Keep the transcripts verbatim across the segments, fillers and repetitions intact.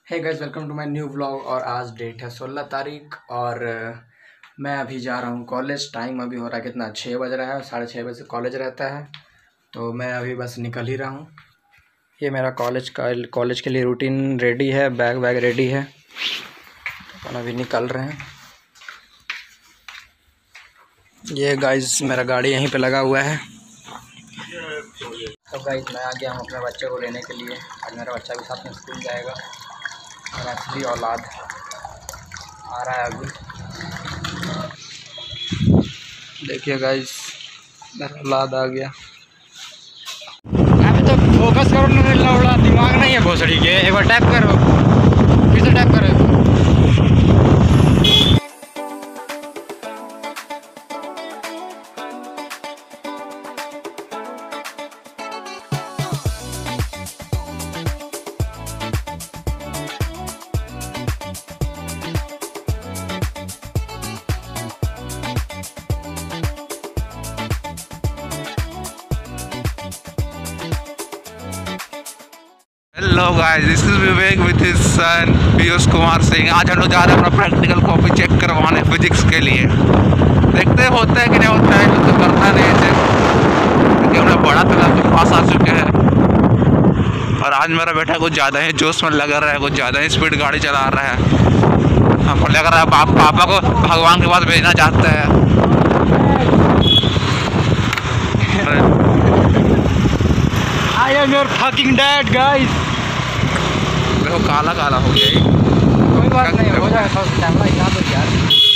Hey guys, welcome to my new vlog. और आज date है सोलह तारीख और मैं अभी जा रहा हूँ कॉलेज। टाइम अभी हो रहा है कितना, छः बज रहा है। साढ़े छः बजे से कॉलेज रहता है, तो मैं अभी बस निकल ही रहा हूँ। ये मेरा कॉलेज का कॉलेज के लिए रूटीन रेडी है, बैग वैग रेडी है, तो अभी निकल रहे हैं। ये गाइस मेरा गाड़ी यहीं पे लगा हुआ है। तो गाइस मैं आ गया हूँ अपने बच्चे को लेने के लिए। आज मेरा बच्चा भी साथ में स्कूल जाएगा। मेरा असली औलाद आ रहा है अभी। देखिए गाइस, मेरा औलाद आ गया। अभी तो फोकस करो ना, लौड़ा दिमाग नहीं है भोसड़ी के। एक बार टैप करो, फिर से टैप करो। Hello guys, this is Vivek with his son Piyush Kumar Singh. आज हम लोग जा रहे हैं अपना प्रैक्टिकल कॉपी चेक करवाने फिजिक्स के लिए। देखते हैं होता है कि नहीं होता है। तो करना नहीं है चेक, क्योंकि हम लोग बड़ा तालाब के पास आ चुके हैं। और आज मेरा बेटा कुछ ज़्यादा ही जोश में लगा रहा है, कुछ ज़्यादा ही स्पीड गाड़ी चला रहा है। हमको लग रहा है पाप, पापा को भगवान के पास भेजना चाहता है। I am your fucking dad, guys. देखो काला काला हो गया ही। कोई बात नहीं, हो जाएगा। थोड़ा सा कैमरा हिला दो यार।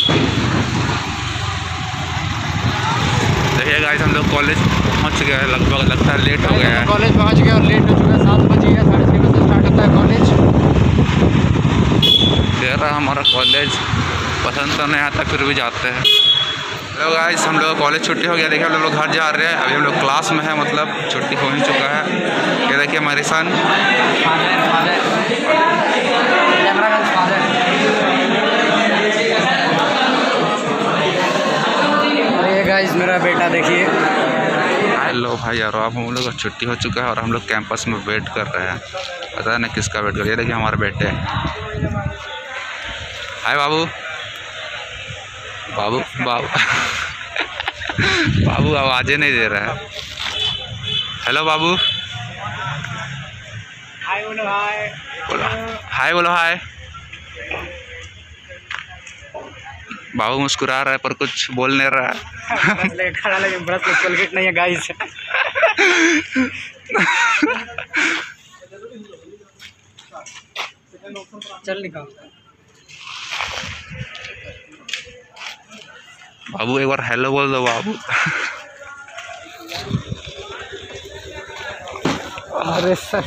देखिए गाइस, हम लोग कॉलेज पहुंच गए हैं। लगभग लगता है लेट हो गया है। कॉलेज पहुंच गए और लेट हो चुका है। सात बजे है, साढ़े छः बजे स्टार्ट होता है कॉलेज। तेरा हमारा कॉलेज पसंद तो नहीं आता, फिर भी जाते हैं। हेलो गाइस, हम लोग कॉलेज छुट्टी हो गया। देखिए हम लोग घर जा रहे हैं। अभी हम लोग क्लास में है, मतलब छुट्टी हो ही चुका है। ये देखिए हमारे सन अरे गाइस, मेरा बेटा देखिए। हेलो भाई यार, अब हम लोग का छुट्टी हो चुका है और हम लोग कैंपस में वेट कर रहे हैं। पता नहीं किसका वेट कर रहे हैं। ये देखिए हमारे बेटे। हाय बाबू बाबू बाबू बाबू आवाज़ें नहीं दे रहा है। हेलो बाबू, हाय बोलो। हाय बोलो हाय, बोलो हाय। बाबू मुस्कुरा रहा है पर कुछ बोल नहीं रहा है। ब्रश लेके खड़ा, लेकिन ब्रश में कोलगेट नहीं है गाइस। चल निकाल बाबू, एक बार हेलो बोल दो बाबू। अरे सर,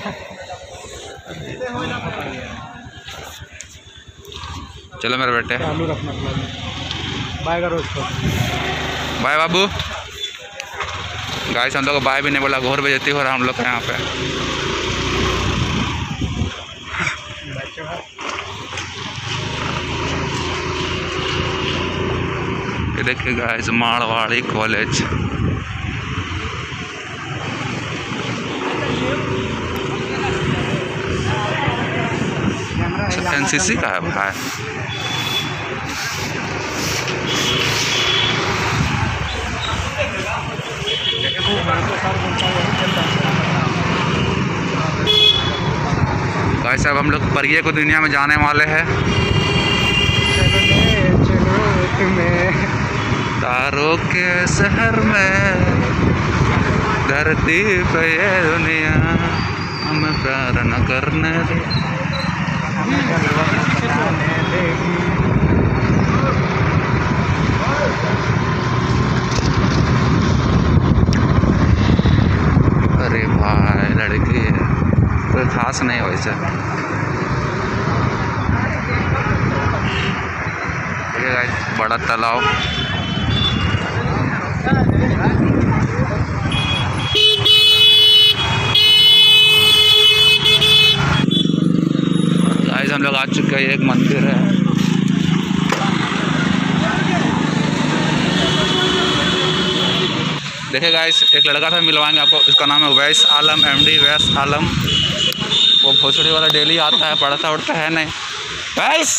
चलो मेरे बेटे, चालू रखना। बाय करो उसको। बाय बाबू। गाइस हम लोग को बाय भी नहीं बोला, घोर बेइज्जती हो रहा है हम लोग का यहाँ पे। ये देखिए गाइस, मारवाड़ी कॉलेज। एनसीसी का है भाई। भाई साहब, हम लोग परिये को दुनिया में जाने वाले हैं। तारों के शहर में, धरती पे ये दुनिया हमें प्यार न करने दे। अरे भाई, लड़की है, कोई खास नहीं हो वैसे। बड़ा तालाब। गाइस हम लोग आ चुके हैं, एक मंदिर है। देखिए गाइस, एक लड़का था, मिलवाएंगे आपको। इसका नाम है वैस आलम, एमडी वैस आलम। वो भोसड़ी वाला डेली आता है, पढ़ता उड़ता है नहीं। बस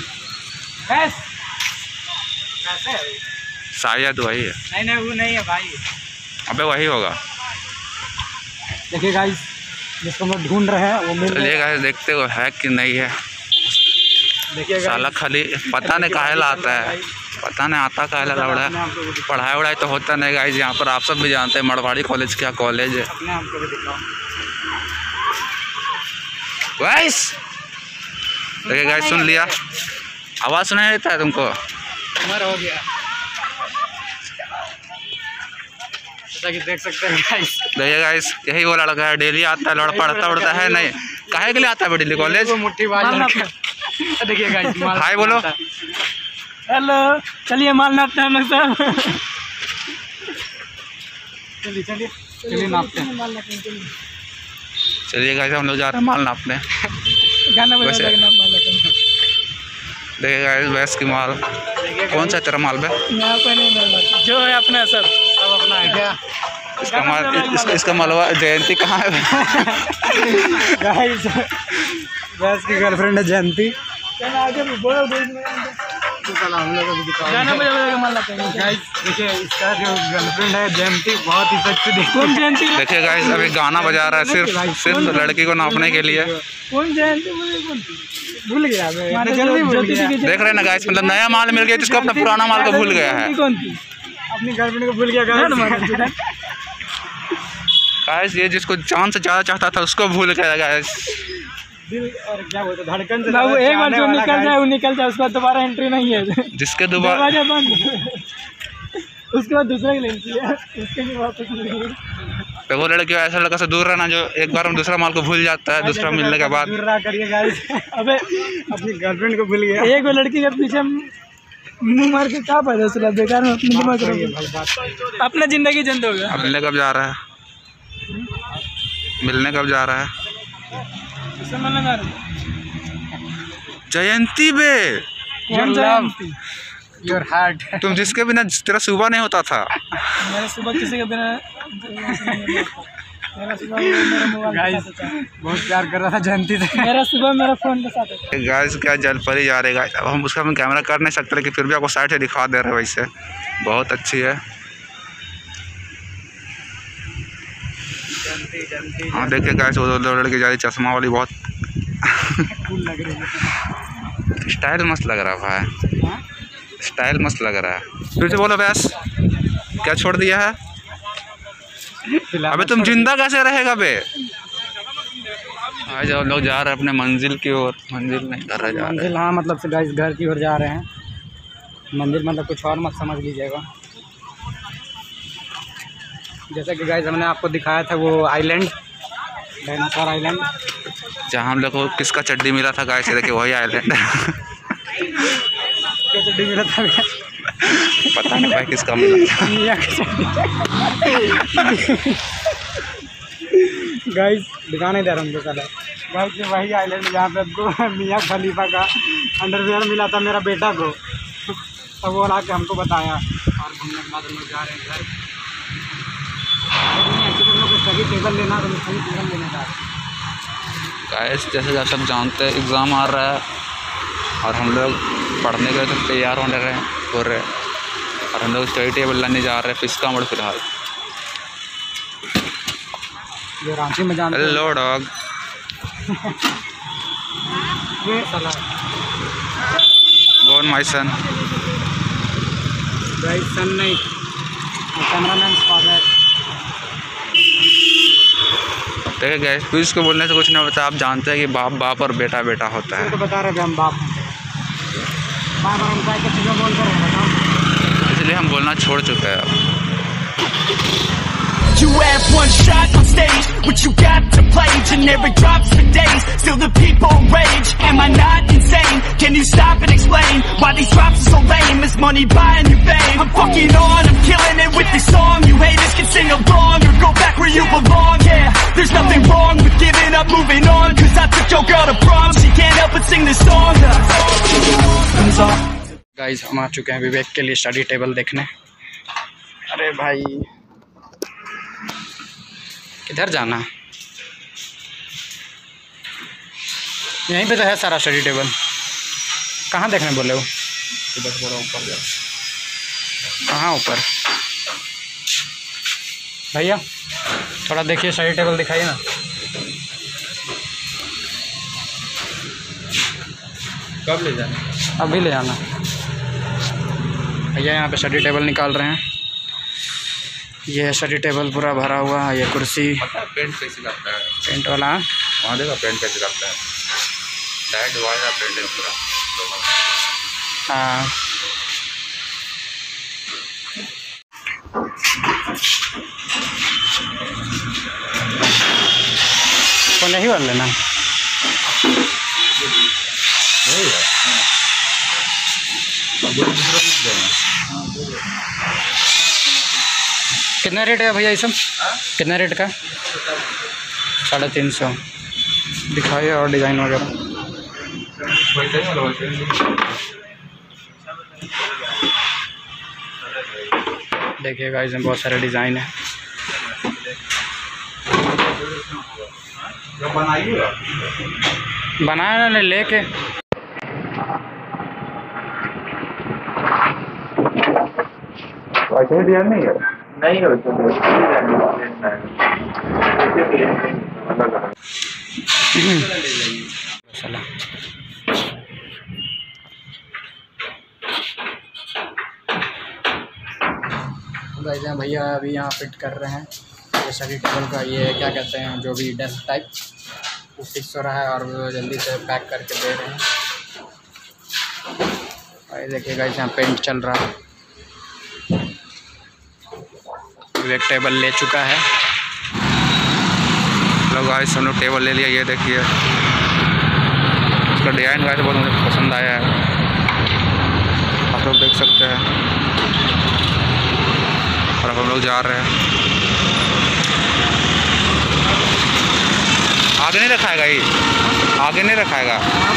शायद वही है। नहीं नहीं वो नहीं है भाई। अबे वही होगा। देखिए गाइस, जिसको हम ढूंढ रहे हैं वो मिल चलिए गाइस देखते हो है कि नहीं है। देखिए साला खाली पता नहीं काहे ला आता है, पता नहीं आता काहे ला उड़ा है। पढ़ाई वढ़ाई तो होता नहीं गाइस यहाँ पर, आप सब भी जानते हैं मड़वाड़ी कॉलेज क्या कॉलेज है। अपने आपको भी दिखाओ गाइस। देखिए गाइस, सुन लिया, आवाज़ सुनाई देता है तुमको? उम्र हो गया, जैसा कि देख सकते हैं गाइस। देखिए गाइस, यही वो लड़का है, डेली आता है, लौड़ा पढ़ता उड़ता है नहीं। काहे के लिए आता है डेली कॉलेज? मुट्ठी बाज लड़का। देखिए गाइस, हाय बोलो। हेलो, चलिए माल नापते हैं हम लोग सब। चलिए चलिए चलिए नापते हैं। चलिए गाइस, हम लोग जा रहे हैं माल नापने। गाना बजा वैसे- देना माल नापने। देखिए गाइस, भैंस की माल। कौन सा तेरा माल बे? यहाँ पे नहीं मिलता, जो है अपना सब सब अपना है क्या? इसका माल इस, इसका मालवा जयंती कहाँ है? गाइस, बस की गर्लफ्रेंड है जयंती। आगे बोलो हम लोग को दिखाओ। गाना बजा बजा के माल लाते हैं गाइस। देखिए इसका जो गर्लफ्रेंड है जयंती, बहुत ही सच्ची। कौन जयंती? देखिए गाइस, अभी गाना बजा रहा है सिर्फ सिर्फ लड़की को नापने के लिए। कौन जयंती भूल गया मैं, जल्दी भूल गया। देख रहे हैं ना गाइस, मतलब नया माल मिल गया जिसको अपना पुराना माल को भूल गया है। कौन थी? अपनी गर्लफ्रेंड को भूल गया गाइस। गाइस ये जिसको जान से ज़्यादा चाहता था उसको भूल गया गाइस। दिल और क्या बोलते धड़कन से ना, वो एक बार जो निकल जाए वो निकल जाए, उसके बाद दोबारा एंट्री नहीं है। जिसके दोबारा दरवाजा बंद, उसके बाद दूसरा की लड़की है, उसके भी वापस नहीं है। तो वो लड़की ऐसा लड़का से दूर रहना जो एक बार हम दूसरा माल को भूल जाता है दूसरा मिलने के बाद। दूर रहा करिए गाइस। अबे अपनी गर्लफ्रेंड को भूल गया। एक लड़की के पीछे मुंह मार के क्या फायदा, उसला बेकार में अपनी दिमाग रखिए। अपना जिंदगी जंद होगा। अब मिलने कब जा रहा है? मिलने कब जा रहा है? जयंती बे, योर लव, योर हार्ट। तुम जिसके बिना तेरा सुबह नहीं होता था। मेरा सुबह किसी के बिना मेरा सुबह मेरा मोबाइल के साथ होता है। बहुत प्यार कर रहा था जयंती से। मेरा सुबह मेरा फोन के साथ होता है। गाइस क्या जलपरी जा रही है गाइस। अब हम उसका हम कैमरा कर नहीं सकते, लेकिन फिर भी आपको साइड से दिखा दे रहे हैं। वैसे बहुत अच्छी है। हाँ देखिए गाइस, वो दो लड़की जा रही चश्मा वाली, बहुत कूल लग रही है। स्टाइल मस्त लग रहा है भाई, स्टाइल मस्त लग रहा है। फिर से बोलो बस, क्या छोड़ दिया है? अबे तुम जिंदा कैसे रहेगा बे? आज हम लोग जा रहे हैं अपने मंजिल की ओर। मंजिल नहीं कर रहे, जा रहे हैं। हाँ मतलब से गाइस घर की ओर जा रहे हैं। मंदिर मतलब कुछ और मत समझ लीजिएगा। जैसा कि गाइस हमने आपको दिखाया था वो आइलैंड, डायनासोर आइलैंड, जहाँ हम लोग को किसका चड्डी मिला था गाइस, देखिए वही आइलैंड। क्या चड्डी मिला था? पता नहीं भाई किसका मिला था। गाइस दिखा नहीं दे रहा हमको साला। गाइस ये वही आइलैंड जहाँ पे आपको मियाँ खलीफा का अंडरवेयर मिला था मेरा बेटा को, तो वो ला के हमको बताया। और घूमने के बाद हम लोग जा रहे हैं घर। हम लोग को सभी टेबल लेना, तो सभी टेबल लेने जा रहे हैं। गाइस जैसे कि आप सब जानते हैं एग्ज़ाम आ रहा है और हम लोग पढ़ने के लिए तो तैयार होने रहे हो रहे और हम लोग स्टडी टेबल लाने जा रहे हैं फिसका मोड़ फिलहाल। ये रांची में जानते हैं। Hello dog. ये साला गोन माय सन। गाइस सन नहीं, कैमरामैन फादर। देखिए गाइस, फिर इसको बोलने से कुछ नहीं होता। आप जानते हैं कि बाप बाप और बेटा बेटा होता है। तो बता रहे थे हम बाप बाप और हम क्या क्या चीज़ें बोल कर रहे हैं, इसलिए हम बोलना छोड़ चुके हैं अब। You have one shot on stage, what you got to play, generic drops for days, still the people rage, am I not insane, can you stop and explain, why these drops are so lame, is money buying you fame, I'm fucking on, I'm killing it with this song, you haters can sing along, or go back where you belong, yeah, there's nothing wrong with giving up, moving on, cause I took your girl to prom, she can't help but sing this song, guys हम आ चुके हैं विवेक के लिए study table देखने। अरे भाई किधर जाना है? यहीं पे तो है सारा स्टडी टेबल। कहाँ देखने बोले हो? बस थोड़ा ऊपर जा। कहाँ ऊपर? भैया थोड़ा देखिए, स्टडी टेबल दिखाइए ना। कब ले जाना? अभी ले जाना। भैया यहाँ पे स्टडी टेबल निकाल रहे हैं। ये स्टडी टेबल पूरा भरा हुआ है। ये कुर्सी। पेंट कैसे करता है? पेंट वाला वहाँ देखा पेंट कैसे करता है? डायरेक्ट वाला पेंट है पूरा। हाँ तो नहीं वाला लेना वही है। कितना रेट है भैया ये सब? कितना रेट का? साढ़े तीन सौ। दिखाइए और डिज़ाइन वगैरह। देखिएगा इसमें बहुत सारे डिज़ाइन है। बनाया ना लेके। वैसे ही डिजाइन नहीं है? नहीं है वैसे गाइस भैया अभी यहाँ फिट कर रहे हैं ये स्टडी टेबल का। ये क्या कहते हैं, जो भी डेस्क टाइप, वो फिक्स हो रहा है और वो जल्दी से पैक करके दे रहे हैं। और देखिए गाइस यहाँ पेंट चल रहा है। एक टेबल ले चुका है। लोग गाइस हम लोग टेबल ले लिया। ये देखिए उसका डिज़ाइन गाइस बहुत मुझे पसंद आया है। आप लोग देख सकते हैं। और अब हम लोग जा रहे हैं। आगे नहीं रखाएगा ये? आगे नहीं रखाएगा?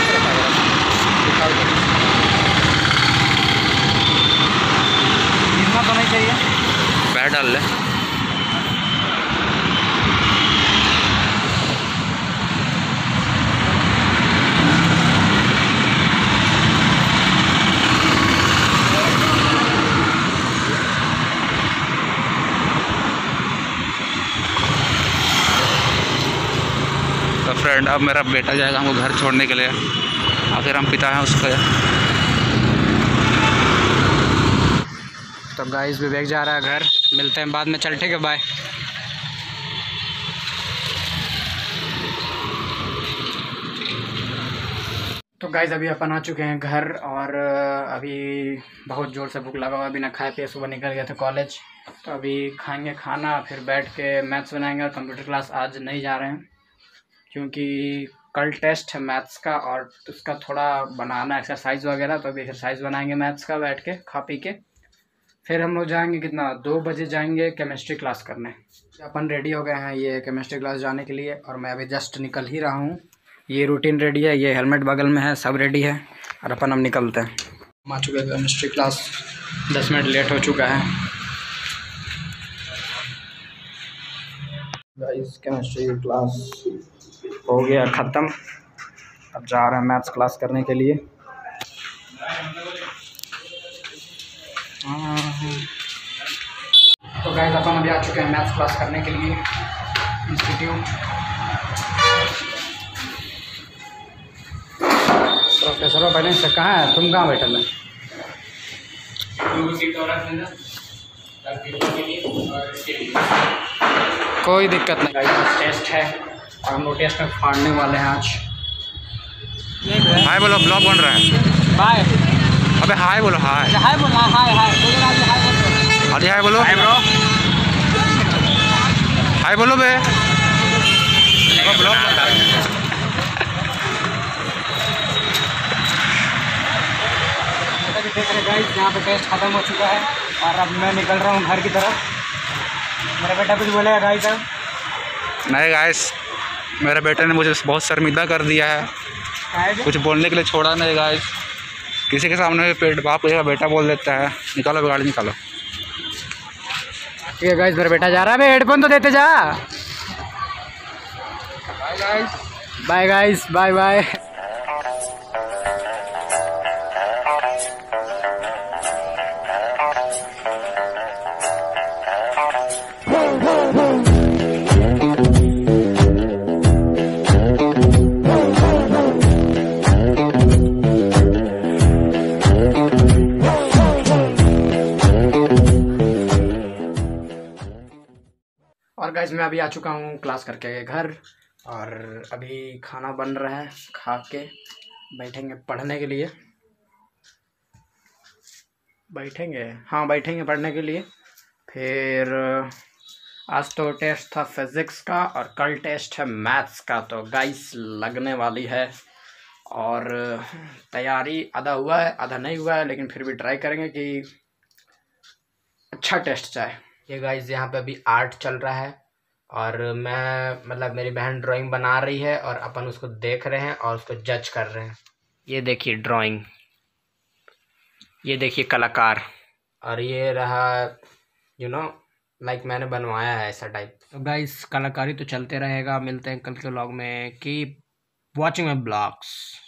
इतना तो नहीं चाहिए। पैर डाल ले। तो फ्रेंड अब मेरा बेटा जाएगा हमको घर छोड़ने के लिए। आखिर हम पिता हैं उसका। तो गाइस विवेक जा रहा है घर। मिलते हैं बाद में। चल ठीक है, बाय। तो गाइस अभी अपन आ चुके हैं घर और अभी बहुत ज़ोर से भूख लगा हुआ। बिना खाए पिए सुबह निकल गए थे कॉलेज। तो अभी खाएंगे खाना, फिर बैठ के मैथ्स बनाएंगे। और कंप्यूटर क्लास आज नहीं जा रहे हैं क्योंकि कल टेस्ट है मैथ्स का और उसका थोड़ा बनाना एक्सरसाइज वगैरह। तो अभी एक्सरसाइज बनाएंगे मैथ्स का बैठ के खा पी के। फिर हम लोग जाएंगे कितना दो बजे जाएंगे केमिस्ट्री क्लास करने। अपन रेडी हो गए हैं ये केमिस्ट्री क्लास जाने के लिए और मैं अभी जस्ट निकल ही रहा हूँ। ये रूटीन रेडी है, ये हेलमेट बगल में है, सब रेडी है और अपन हम निकलते हैं। हम आ चुके हैं केमिस्ट्री क्लास। दस मिनट लेट हो चुका है। गाइस केमिस्ट्री क्लास हो गया ख़त्म। अब जा रहे हैं मैथ्स क्लास करने के लिए। तो गाइस अपन अभी आ चुके हैं मैथ्स क्लास करने के लिए इंस्टीट्यूट। प्रोफेसर पहले से कहाँ है? तुम कहाँ बैठे हैं? कोई दिक्कत नहीं। गाइस टेस्ट है और हम लोग टेस्ट में फाड़ने वाले हैं आज। हाय बोलो, ब्लॉग बन रहा है। बाय। अबे हाय बोलो। हाय हाय बोल। हाय हाय अरे हाय बोलो। Hi bro. हाय बोलो बे। देख रहे गाइस यहाँ पे टेस्ट ख़त्म हो चुका है और अब मैं निकल रहा हूँ घर की तरफ। मेरा बेटा कुछ बोलेगा गाइस? अब नहीं गाइस, मेरे बेटे ने मुझे बहुत शर्मिंदा कर दिया है। कुछ बोलने के लिए छोड़ा नहीं गाइस। किसी के सामने पेट बाप का बेटा बोल देता है। निकालो गाड़ी निकालो। ठीक है गाइस, मेरा बेटा जा रहा है। हेडफोन तो देते जा। Bye guys, bye guys, bye bye. Guys मैं अभी आ चुका हूँ क्लास करके घर, और अभी खाना बन रहा है, खा के बैठेंगे पढ़ने के लिए। बैठेंगे हाँ बैठेंगे पढ़ने के लिए। फिर आज तो टेस्ट था फिज़िक्स का और कल टेस्ट है मैथ्स का, तो गाइस लगने वाली है। और तैयारी आधा हुआ है आधा नहीं हुआ है, लेकिन फिर भी ट्राई करेंगे कि अच्छा टेस्ट जाए। ये गाइस यहाँ पे अभी आर्ट चल रहा है, और मैं मतलब मेरी बहन ड्राइंग बना रही है और अपन उसको देख रहे हैं और उसको जज कर रहे हैं। ये देखिए ड्राइंग, ये देखिए कलाकार, और ये रहा यू नो लाइक मैंने बनवाया है ऐसा टाइप। तो गाइस कलाकारी तो चलते रहेगा, मिलते हैं कल के व्लॉग में। Keep watching my blogs.